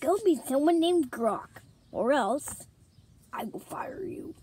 go be someone named Grock, or else I will fire you.